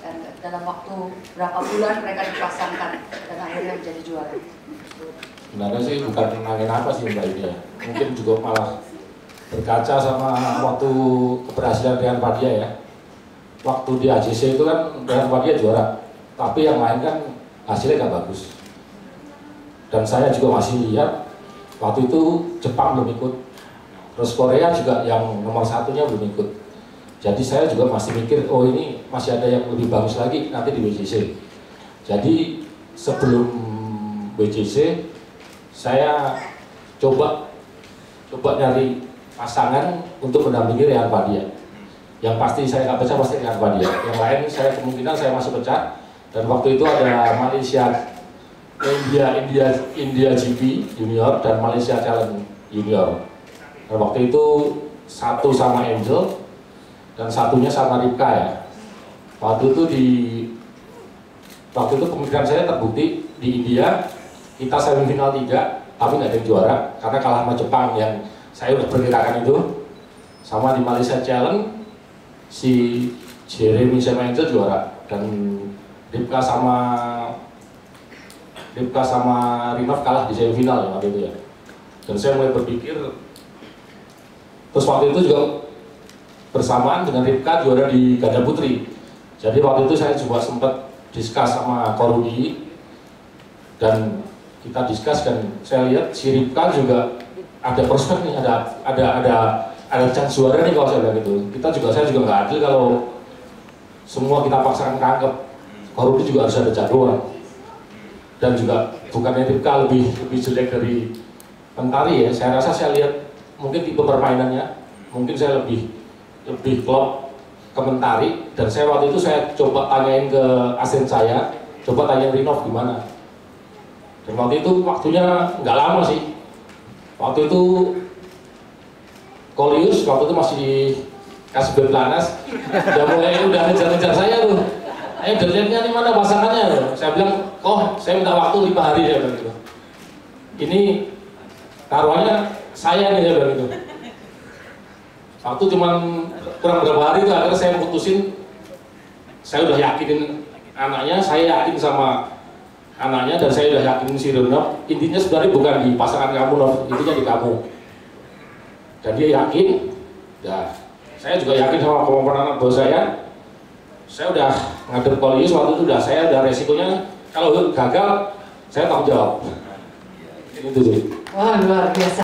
dan dalam waktu berapa bulan mereka dipasangkan dan akhirnya menjadi juara. Sebenarnya sih bukan angin apa sih Mbak ini ya, mungkin juga malah berkaca sama waktu keberhasilan Rian Fadia ya. Waktu di AJC itu kan Rian Fadia juara, tapi yang lain kan hasilnya nggak bagus. Dan saya juga masih lihat waktu itu Jepang belum ikut, terus Korea juga yang nomor satunya belum ikut. Jadi saya juga masih mikir, oh ini masih ada yang lebih bagus lagi nanti di WJC. Jadi sebelum WJC saya coba nyari pasangan untuk mendampingi Rian Fadia. Yang pasti saya nggak pecah pasti Rian Fadia. Yang lain saya kemungkinan saya masuk pecah. Dan waktu itu ada Malaysia, India GP Junior dan Malaysia Challenge Junior. Dan waktu itu satu sama Angel dan satunya sama Ripka ya. Waktu itu pemikiran saya terbukti di India kita semifinal 3 tapi nggak ada yang juara karena kalah sama Jepang yang saya udah perkirakan itu. Sama di Malaysia Challenge si Jeremy sama Angel juara dan Ripka sama Rinov kalah di semifinal ya waktu itu ya. Dan saya mulai berpikir, terus waktu itu juga bersamaan dengan Ripka juara di ganda putri. Jadi waktu itu saya juga sempat diskus sama Korudi dan kita diskus dan saya lihat si Ripka juga ada prospek nih, ada chance juara nih kalau saya bilang gitu. Saya juga nggak adil kalau semua kita paksakan tangkap. Korudi juga harus ada jagoan. Dan juga bukannya Ripka lebih jelek dari Mentari ya. Saya rasa saya lihat mungkin tipe permainannya, mungkin saya lebih klop ke Mentari. Dan saya waktu itu saya coba tanyain ke asisten saya, coba tanyain Rinov gimana. Dan waktu itu waktunya nggak lama sih. Waktu itu Kolius waktu itu masih kasih Betlanas, udah ngejar saya tuh. Ayo dilihatnya nih mana pasangannya. Saya bilang, saya minta waktu 5 hari ya gitu. Ini taruhannya saya nih, saya bilang gitu. Waktu cuman kurang berapa hari itu akhirnya saya putusin. Saya udah yakinin anaknya, saya yakin sama anaknya dan saya udah yakinin si Rinov. Intinya sebenarnya bukan di pasangan kamu, Nov, intinya di kamu. Dan dia yakin, ya saya juga yakin sama kemampuan anak bos saya. Saya udah ngadep Kolius waktu itu saya udah resikonya kalau gagal saya tanggung jawab. Itu sih. Wah, luar biasa.